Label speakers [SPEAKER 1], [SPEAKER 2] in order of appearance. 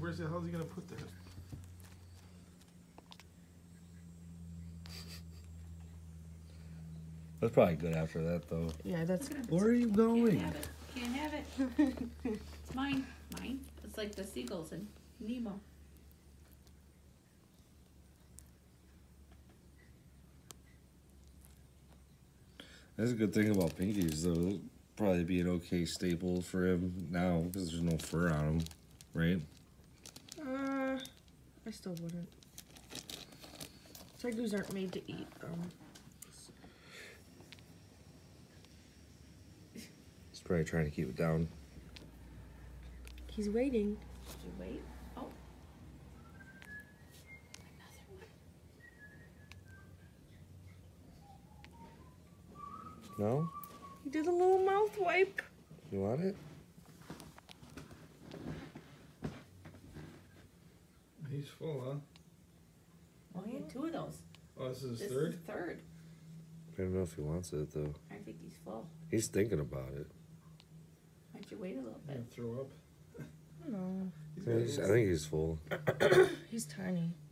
[SPEAKER 1] bracelet, how's he gonna put that?
[SPEAKER 2] That's probably good after that, though.
[SPEAKER 3] Yeah, that's.
[SPEAKER 2] Where are you going?
[SPEAKER 4] Can't have it. It's mine. Mine. It's like the seagulls in Nemo.
[SPEAKER 2] That's a good thing about Pinkies, though. It'll probably be an okay staple for him now because there's no fur on him, right?
[SPEAKER 3] I still wouldn't. Tegus aren't made to eat.
[SPEAKER 2] He's probably trying to keep it down.
[SPEAKER 3] He's waiting.
[SPEAKER 4] Did you wait? Oh. Another one.
[SPEAKER 2] No?
[SPEAKER 3] He did a little mouth wipe.
[SPEAKER 2] You want it?
[SPEAKER 1] He's full, huh?
[SPEAKER 4] Oh, he had two of those.
[SPEAKER 1] Oh, this is his
[SPEAKER 4] This
[SPEAKER 1] third?
[SPEAKER 4] is the third.
[SPEAKER 2] I don't know if he wants it, though.
[SPEAKER 4] I think he's full.
[SPEAKER 2] He's thinking about it.
[SPEAKER 4] Why don't you wait a little
[SPEAKER 1] He's
[SPEAKER 4] bit?
[SPEAKER 1] gonna throw up.
[SPEAKER 3] No,
[SPEAKER 2] I think he's full.
[SPEAKER 3] he's tiny.